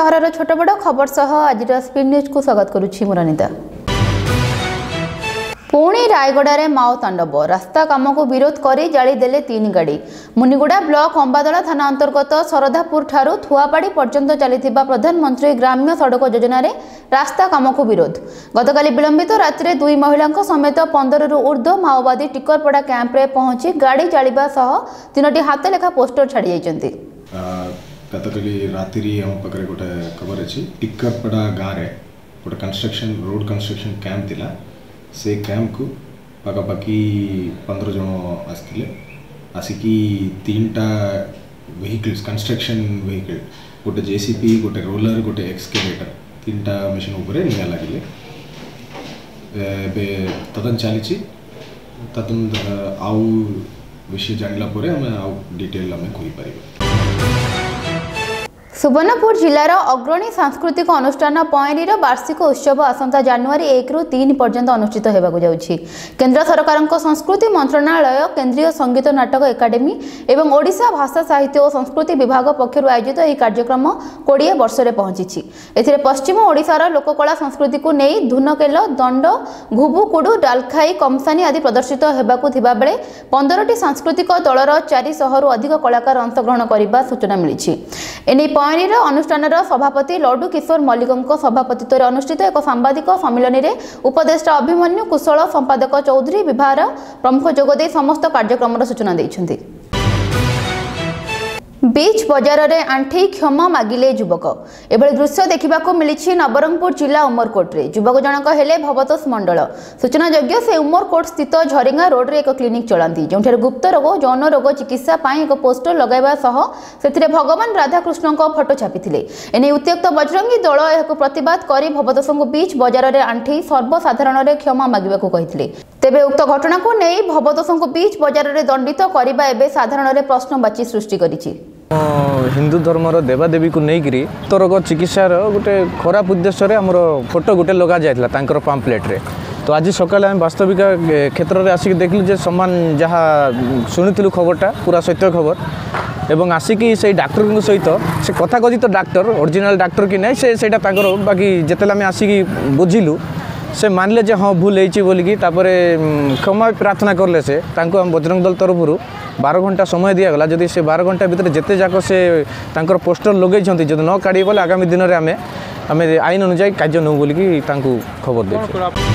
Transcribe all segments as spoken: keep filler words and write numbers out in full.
सहर छोट बड़ खबर सह आज स्पीड न्यूज को स्वागत करुछि मुरनिता। पुणी रायगड़ा माओ तांडव रास्ता काम को विरोध कर जाली देले तीन गाड़ी। मुनिगुड़ा ब्लॉक अंबादला थाना अंतर्गत शरधापुर ठारू थुआपाड़ी पर्यंत चली प्रधानमंत्री ग्राम्य सड़क योजना रे रास्ता काम को विरोध। गतकाली विलंबित रात्रि दुई महिला समेत पंदर रु ऊर्ध्व माओवादी टिकरपड़ा कैंप रे पहुंची गाड़ी जालिबा सह तीनोटी हाथ लेखा पोस्टर छाड़ी जाइछन्ती। गतकाली रात्रि हम पकरे गोटे खबर अछि टिकरपड़ा गाँव रे गोटे कंस्ट्रक्शन रोड कंस्ट्रक्शन कैंप थिला। से कैंप को पाखापाखि पंद्रह जन आसते आसिकी तीन टा व्हीकल्स कंस्ट्रक्शन व्हीकल गोटे जेसीपी गोटे रोलर गोटे एक्सकेवेटर तीन टा मशीन उपरे निया लगिले। बे तदन चली तदन आउ विषय जानला परे हम आउ डिटेल हमें कहि परिबे। सुवर्णपुर जिलार अग्रणी सांस्कृतिक अनुष्ठान पयनीर वार्षिक उत्सव आसंता जनवरी एक रु तीन पर्यंत अनुष्ठित होगाकू जाउछि। केंद्र सरकार संस्कृति मंत्रणालय केंद्रीय संगीत नाटक एकाडेमी एवं ओडिशा भाषा साहित्य और संस्कृति विभाग पक्षर आयोजित यह कार्यक्रम कोड़े वर्ष में पहुंची। एथिरे पश्चिम ओडिशार लोककला संस्कृति को नहीं धुनकेल दंड घुबुकुडु डालखाई कमसानी आदि प्रदर्शित होगाकू थिबा बेले पंद्रह सांस्कृतिक दलर चारिशह रु अधिक कलाकार अंशग्रहण करने सूचना मिली। एने पयनीर अनुष्ठान सभापति लड्डू किशोर मल्लिक सभापतित्व में अनुष्ठित एक सांबादिक सम्मेलन में उपदेष्टा अभिमन्यु कुशल संपादक चौधरी विभार प्रमुख जोगदे समस्त कार्यक्रम सूचना देइछन्ति। बीच बजार रे आंठी क्षमा मागिले युवक एभली दृश्य देखा मिली नवरंगपुर जिला उमरकोट रे। युवक जनक हेले भवतोष मंडल। सूचना योग्य से उमरकोट स्थित झरिंगा रोड रे एक क्लिनिक चलांती जोंठे गुप्त रोग जौन रोग चिकित्सा पाई एक पोस्टर लगाइबा सह सेथिरे भगवान राधाकृष्ण को फोटो छापिथिले। एने उत्त्यक्त बजरंगी दल एहाको प्रतिवाद करी भवतोष को बीच बजार रे आंठी सर्वसाधारण रे क्षमा मागिबाकू कहिथिले। तेबे उक्त घटना को नहीं भवतोष को बीच बजार रे दंडित करबा एबे साधारण रे प्रश्नवाची सृष्टि करिछि। हिंदू धर्मर देवादेवी को लेकिन रोग चिकित्सार गोटे खराब उद्देश्य रे हमर फोटो गोटे लगा जाइला तांकर पाम्पलेट रे। तो आज सकाले हम वास्तविक क्षेत्र में आसिक देखलु जे सम्मान जहाँ शुणुलु खबरटा पूरा सत्य खबर एवं आसिकी से डाक्टर सहित से कथा कथित डाक्टर ओरिजिनल डाक्टर कि नहीं से सेटा तांकर बाकी जेतेला आम आसिकी बुझिलु से मानले जे हाँ भूल होती बोलिकी क्षमा प्रार्थना करले से तांको हम बजरंग दल तरफ बारह घंटा समय दिगला। जदि से बारह घंटा भितर जिते जाक से तांकर पोस्टर लगे जदि न काढ़े बोले आगामी दिन में आम आम आईन अनुजाई कार्य नौ बोलिकी खबर दे।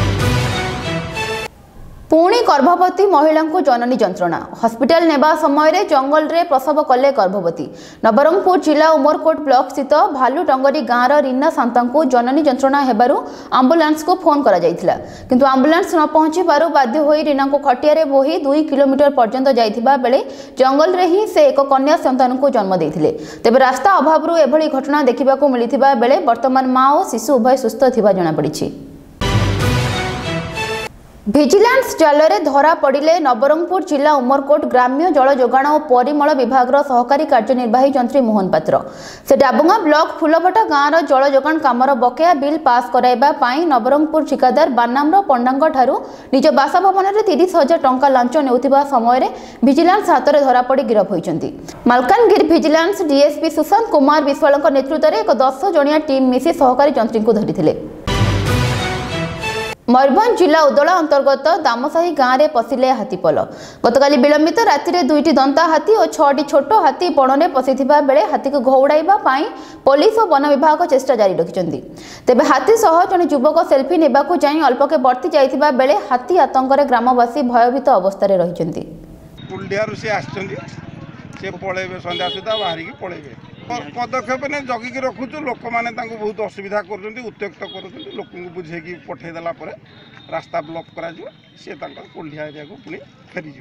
पुणी गर्भवती महिला को जननी जंत्रणा हॉस्पिटल नेबा समय रे जंगल रे प्रसव कले गर्भवती। नवरंगपुर जिला उमरकोट ब्लॉक स्थित भालू डंगरी गाँव रीना सांता को जननी जंत्रणा हेबारु आंबुलांस को फोन करा जायथिला किंतु आंबुलांस न पहुंची बारु बाध्य होई रीना को खटिया रे बोही दुई किलोमीटर पर्यंत जाइथिबा बेले जंगल रे ही से एक कन्या संतान को जन्म देथिले। तेबे रास्ता अभाव एभली घटना देखिबाकू मिलिथिबा बेले वर्तमान मां और शिशु उभय सुस्थ थिबा जणा पड़िछि। भिजिलांस जाल रे धरा पड़िले नवरंगपुर जिला उमरकोट ग्राम्य जल जोगाण और परिमल विभाग सहकारी कार्यनिर्वाही जंत्री मोहन पात्र से डाबुंगा ब्लॉक फुलभटा गाँव जल जोगाण कामर बकेया बिल पास कराइबा पाई नवरंगपुर ठिकादार बानाम्र पंडांग ठारू निज बासभवन में तीस हजार टंका लांच नेउथिबा समय भिजिलांस हाथ में धरा पड़ी गिरफ होइछन्ति। मालकानगिरी भिजिलांस डीएसपी सुशांत कुमार विश्वाल नेतृत्व में एक दस जणिया टीम मिसी सहकारी जंत्री को धरिथिले। मयूरभंज जिला उदला अंतर्गत दामसाही गाँव में पशिले हाथीपल। गतकाली विलंबित राति दुईटी दंता हाथी और छटी छोट हाथी बण में पशिथिबा बेले हाथी को घौड़ाइबा पाई पुलिस और वन विभाग चेष्टा जारी रखिछन्ति। तेबे हाथी सह जने युवक सेल्फी नेबाकू जाई अल्पके बर्ती जाइथिबा बेले हाथी आतंकरे ग्रामवासी भयभीत अवस्था रे रहिछन्ति। पुलडियारु से आछन्ति से पळेबे संध्या सुधा बाहरिकी पळेबे पदक्षेप ने जगिक रखुचु लोक मैंने बहुत असुविधा कर उत्त्यक्त कर लोक बुझे पठेदेला रास्ता ब्लॉक करा सी कोल्डिया एरिया को पुणी फेरी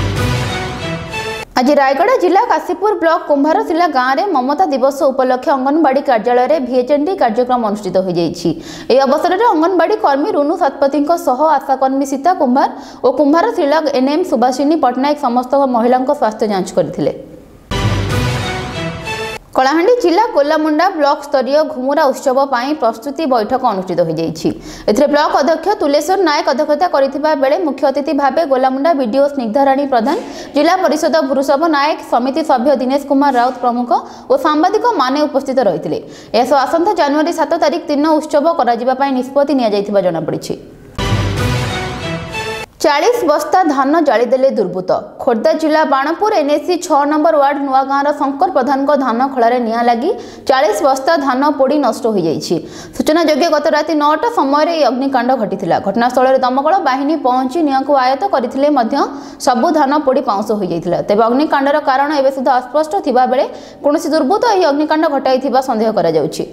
आज रायगड़ा जिला काशीपुर ब्लॉक कुंभारशिला गाँव में ममता दिवस उपलक्षे अंगनवाड़ी कार्यालय में भिएचएनडी कार्यक्रम अनुष्ठित हो जाइछि। एही अवसर में अंगनवाड़ी कर्मी रुनु शतपथी आशाकर्मी सीता कुंभार और कुंभारशिला एनएम सुभाषिनी पट्टनायक समस्त महिला स्वास्थ्य जांच करथिले। कलाहांडी जिला कोलामुंडा ब्लॉक स्तरीय घुमुरा उत्सव पाई प्रस्तुति बैठक अनुष्ठित हो जाइछि। एथिरे ब्लॉक अध्यक्ष तुलेश्वर नायक अध्यक्षता करिथिबा बेले मुख्य अतिथि भाबे गोलामुंडा वीडियो स्निग्धाराणी प्रधान, जिला परिषद भुरुसभ नायक, समिति सभ्य दिनेश कुमार राउत प्रमुख और सांबादिक माने उपस्थित रहिथिले। एसो आसंता जनवरी सात तारिख दिन उत्सव करा जिबा पाई निष्पत्ति निया जाइथिबा जणा पड़िछि। चालीस बस्ता धान जालीदेले दुर्बृत्त। खोर्धा जिला बाणपुर एनएसी छह number ward Nuagaon Shankar प्रधान धान खलार निआं लगी चालीस बस्ता धान पोड़ी नष्ट हो जाइछि। सूचना योग्य गत राति नौटा समय अग्निकांड घटिथिला। घटनास्थल दमकल बाहिनी पहुंची निआं को आयत्त करथिले मध्य सबु धान पोड़ी पाउंस हो जाइथिला। तेबे अग्निकांडर कारण एबे सुद्धा अस्पष्ट थिबा बेले कोनोसी दुर्बृत्त एही अग्निकांड घटाइथिबा संदेह करा जाउछि।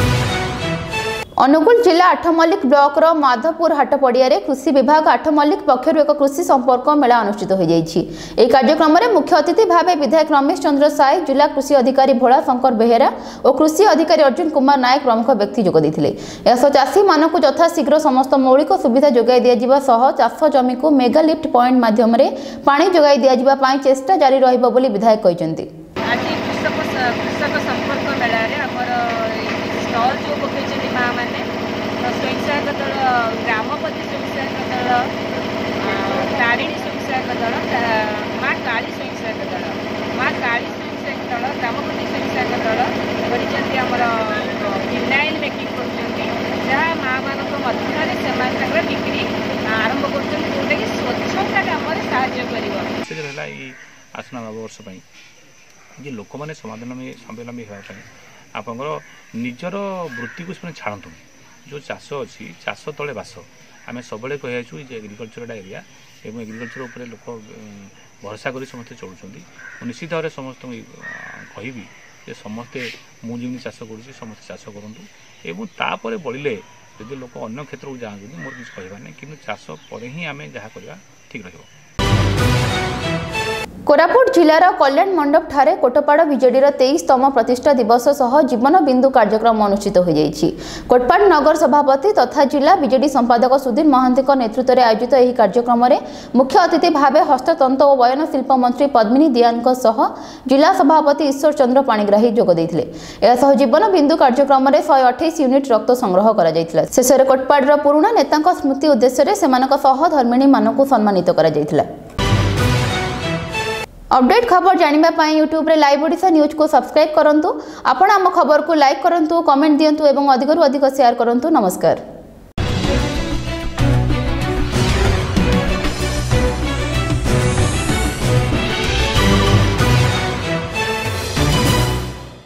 अनुगुल जिला आठमल्लिक ब्लॉक रो माधवपुर हाट पड़िया कृषि विभाग आठमल्लिक पक्षर एक कृषि संपर्क मेला अनुष्ठित हो जाइछि। एही कार्यक्रम में मुख्य अतिथि भावे विधायक रमेश चंद्र साय, जिला कृषि अधिकारी भोला शंकर बेहेरा और कृषि अधिकारी अर्जुन कुमार नायक प्रमुख व्यक्ति जोग देथिले। एसो चाषी मानक यथाशीघ्र समस्त मौलिक सुविधा जोगाई दिया जिबा सह चाष जमी को मेगा लिफ्ट पॉइंट माध्यम रे पानी जोगाई दिया जिबा पाई चेष्टा जारी रहिबो बोली विधायक कहिसेंती। आज कृषक कृषक संपर्क मेला रे हमर स्टॉल जो पकईछन्ति माँ मैंने तो स्वयं सहायक दल, ग्रामपति स्वयं सहायक दल, तारिणी स्वयं सहायक दल, माँ काली स्वयं सहायक दल, माँ काली स्वयं सहायक दल, ग्रामपति स्वयं सहायक दल कर फिनाइल मेकिंग कर माँ मान मध्य बिक्री आरंभ कर स्वच्छता कम साहय आसना नववर्ष जे लोक मैंने समाधान स्वावलम्बी होगापी आपंकर निजर वृत्ति को छाड़तु जो चाष अच्छी चाष तले बास आम सब कह एग्रिकल्चर एरिया एवं एग्रिकल्चर उपर लोक भरोसा कर समस्ते चलुँच। निश्चित भाव में समस्त कहि समस्ते मुझे चाष करुँच समस्त चाष करूँ तापर बढ़ले यदि लोक अन्य क्षेत्र को जाती मोर किसी कहबार नहीं कि चाष पर ही आम जहाँ करवा ठीक रही। कोरापुट जिलार कल्याण मंडप ठारे कोटपाड़ बीजेडी तेईसतम प्रतिष्ठा दिवस सह जीवन बिंदु कार्यक्रम अनुष्ठित हो जाइछि। कोटपाड़ नगर सभापति तथा जिला बीजेडी संपादक सुधीर महांती नेतृत्व में आयोजित यह कार्यक्रम में मुख्य अतिथि भावे हस्ततंत और बयन शिल्प मंत्री पद्मिनी दियान सह जिला सभापति ईश्वर चंद्र पाणिग्राही जोग देथिले। एसह जीवन बिंदु कार्यक्रम में शहे अठाईस यूनिट रक्त संग्रह करा जायतिला। शेषरे कोटपाड़ पुराणा नेता स्मृति उद्देश्य सेमानक सहधर्मिणी मानक सम्मानित करा जायतिला। अपडेट खबर जानिबा पाई यूट्यूब रे लाइव ओडिशा न्यूज को सब्सक्राइब करंतु। आपण आम खबर को लाइक करंतु, कमेंट दियंतु एवं अधिकरु अधिक शेयर करंतु। नमस्कार।